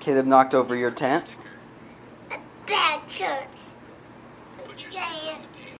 Caleb knocked over your tent? A bad church.